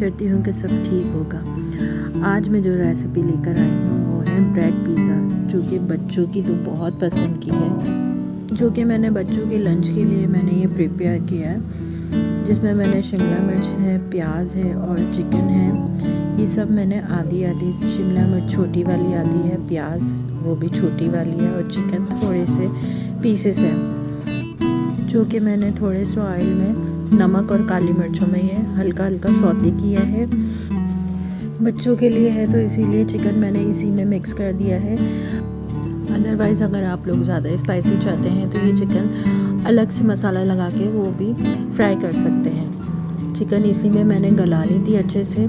करती हूँ कि सब ठीक होगा। आज मैं जो रेसिपी लेकर आई हूँ वो है ब्रेड पिज़्ज़ा, जो कि बच्चों की तो बहुत पसंद की है। जो कि मैंने बच्चों के लंच के लिए मैंने ये प्रिपेयर किया है, जिसमें मैंने शिमला मिर्च है, प्याज है और चिकन है। ये सब मैंने आधी आधी, शिमला मिर्च छोटी वाली आधी है, प्याज वो भी छोटी वाली है और चिकन थोड़े से पीसेस हैं, जो कि मैंने थोड़े से ऑयल में नमक और काली मिर्चों में ये हल्का हल्का सौते किया है। बच्चों के लिए है तो इसीलिए चिकन मैंने इसी में मिक्स कर दिया है। अदरवाइज़ अगर आप लोग ज़्यादा स्पाइसी चाहते हैं तो ये चिकन अलग से मसाला लगा के वो भी फ्राई कर सकते हैं। चिकन इसी में मैंने गला ली थी अच्छे से।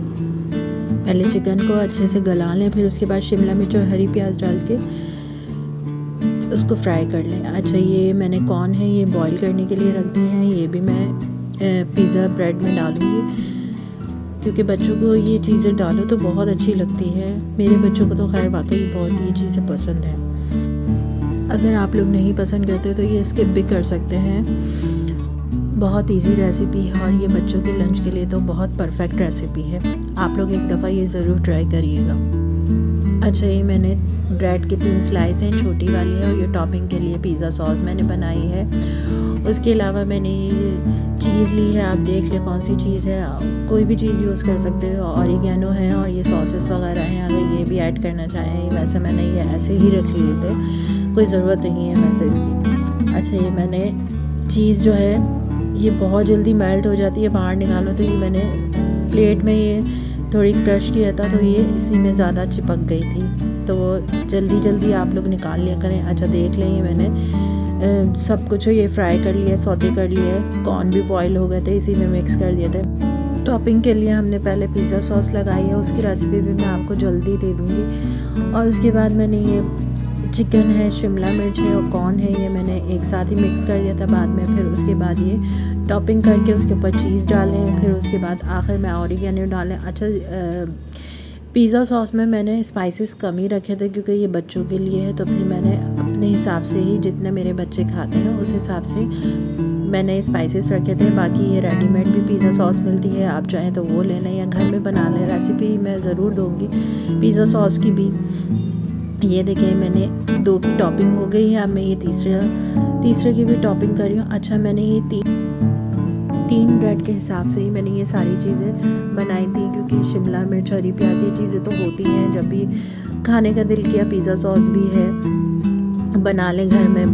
पहले चिकन को अच्छे से गला लें, फिर उसके बाद शिमला मिर्च और हरी प्याज डाल के उसको फ्राई कर लें। अच्छा, ये मैंने कॉर्न है ये बॉईल करने के लिए रख दिए हैं। ये भी मैं पिज़्ज़ा ब्रेड में डालूँगी, क्योंकि बच्चों को ये चीज़ें डालो तो बहुत अच्छी लगती है। मेरे बच्चों को तो खैर वाकई बहुत ये चीज़ें पसंद है। अगर आप लोग नहीं पसंद करते तो ये स्किप भी कर सकते हैं। बहुत इजी रेसिपी है और ये बच्चों के लंच के लिए तो बहुत परफेक्ट रेसिपी है। आप लोग एक दफ़ा ये ज़रूर ट्राई करिएगा। अच्छा, ये मैंने ब्रेड की 3 स्लाइस हैं, छोटी वाली है, और ये टॉपिंग के लिए पिज़्ज़ा सॉस मैंने बनाई है। उसके अलावा मैंने ये चीज़ ली है, आप देख लें कौन सी चीज़ है, कोई भी चीज़ यूज़ कर सकते हो। ऑरिगेनो है और ये सॉसेस वगैरह हैं, अगर ये भी ऐड करना चाहें। वैसे मैंने ये ऐसे ही रख लिए थे, कोई ज़रूरत नहीं है वैसे इसकी। अच्छा, ये मैंने चीज़ जो है ये बहुत जल्दी मेल्ट हो जाती है, बाहर निकालो तो ये मैंने प्लेट में ये थोड़ी क्रश किया था तो ये इसी में ज़्यादा चिपक गई थी, तो वो जल्दी आप लोग निकाल लिया करें। अच्छा, देख लें ये मैंने सब कुछ ये फ्राई कर लिया, सौते कर लिया, कॉर्न भी बॉईल हो गए थे, इसी में मिक्स कर दिए थे। टॉपिंग के लिए हमने पहले पिज़्ज़ा सॉस लगाई है, उसकी रेसिपी भी मैं आपको जल्दी दे दूँगी। और उसके बाद मैंने ये चिकन है, शिमला मिर्च है और कॉर्न है, ये मैंने एक साथ ही मिक्स कर दिया था बाद में। फिर उसके बाद ये टॉपिंग करके उसके ऊपर चीज़ डालें, फिर उसके बाद आखिर में ऑरिगेनो डालें। अच्छा, पिज़्ज़ा सॉस में मैंने स्पाइसेस कम ही रखे थे क्योंकि ये बच्चों के लिए है, तो फिर मैंने अपने हिसाब से ही, जितने मेरे बच्चे खाते हैं उस हिसाब से मैंने स्पाइसेस रखे थे। बाकी ये रेडीमेड भी पिज़्ज़ा सॉस मिलती है, आप चाहें तो वो ले लें या घर में बना लें। रेसिपी मैं ज़रूर दूँगी पिज़्ज़ा सॉस की भी। ये देखिए मैंने 2 की टॉपिंग हो गई है, अब मैं ये तीसरे की भी टॉपिंग कर रही हूँ। अच्छा, मैंने ये 3 ब्रेड के हिसाब से ही मैंने ये सारी चीज़ें बनाई थी, क्योंकि शिमला मिर्च, हरी प्याज ये चीज़ें तो होती हैं, जब भी खाने का दिल किया। पिज़्ज़ा सॉस भी है, बना लें घर में,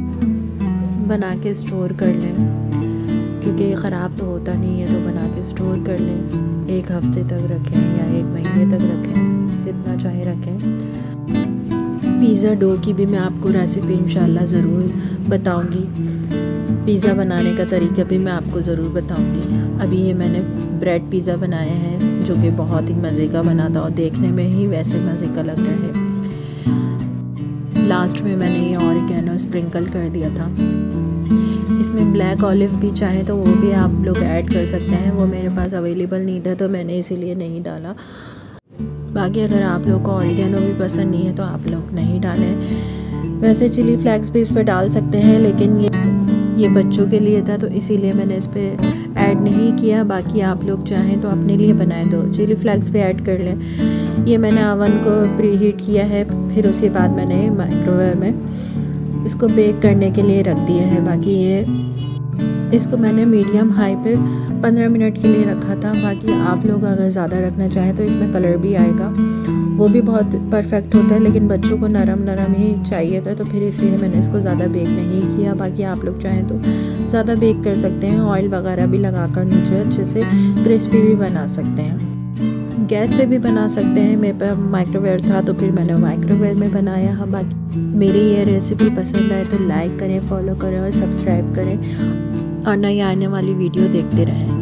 बना के स्टोर कर लें, क्योंकि ये ख़राब तो होता नहीं है, तो बना के स्टोर कर लें। 1 हफ़्ते तक रखें या 1 महीने तक रखें, जितना चाहे रखें। पिज़्ज़ा डो की भी मैं आपको रेसिपी इंशाल्लाह ज़रूर बताऊंगी। पिज़्ज़ा बनाने का तरीका भी मैं आपको ज़रूर बताऊंगी। अभी ये मैंने ब्रेड पिज़्ज़ा बनाया है, जो कि बहुत ही मज़े का बना था और देखने में ही वैसे मज़े का लग रहा है। लास्ट में मैंने ये ऑरिगेनो स्प्रिंकल कर दिया था। इसमें ब्लैक ऑलिव भी चाहे तो वो भी आप लोग ऐड कर सकते हैं, वो मेरे पास अवेलेबल नहीं था तो मैंने इसीलिए नहीं डाला। बाकी अगर आप लोग को ऑरिगेनो भी पसंद नहीं है तो आप लोग नहीं डालें। वैसे चिली फ्लेक्स भी इस पर डाल सकते हैं, लेकिन ये बच्चों के लिए था तो इसीलिए मैंने इस पर ऐड नहीं किया। बाकी आप लोग चाहें तो अपने लिए बनाएं तो चिली फ्लेक्स भी ऐड कर लें। ये मैंने ओवन को प्री हीट किया है, फिर उसके बाद मैंने माइक्रोवेव में इसको बेक करने के लिए रख दिया है। बाकी ये इसको मैंने मीडियम हाई पे 15 मिनट के लिए रखा था। बाकी आप लोग अगर ज़्यादा रखना चाहें तो इसमें कलर भी आएगा, वो भी बहुत परफेक्ट होता है, लेकिन बच्चों को नरम ही चाहिए था तो फिर इसलिए मैंने इसको ज़्यादा बेक नहीं किया। बाकी आप लोग चाहें तो ज़्यादा बेक कर सकते हैं, ऑयल वगैरह भी लगाकर नीचे अच्छे से क्रिस्पी भी बना सकते हैं। गैस पे भी बना सकते हैं, मेरे पास माइक्रोवेव था तो फिर मैंने माइक्रोवेव में बनाया। हाँ, बाकी मेरी ये रेसिपी पसंद आए तो लाइक करें, फॉलो करें और सब्सक्राइब करें और नई आने वाली वीडियो देखते रहें।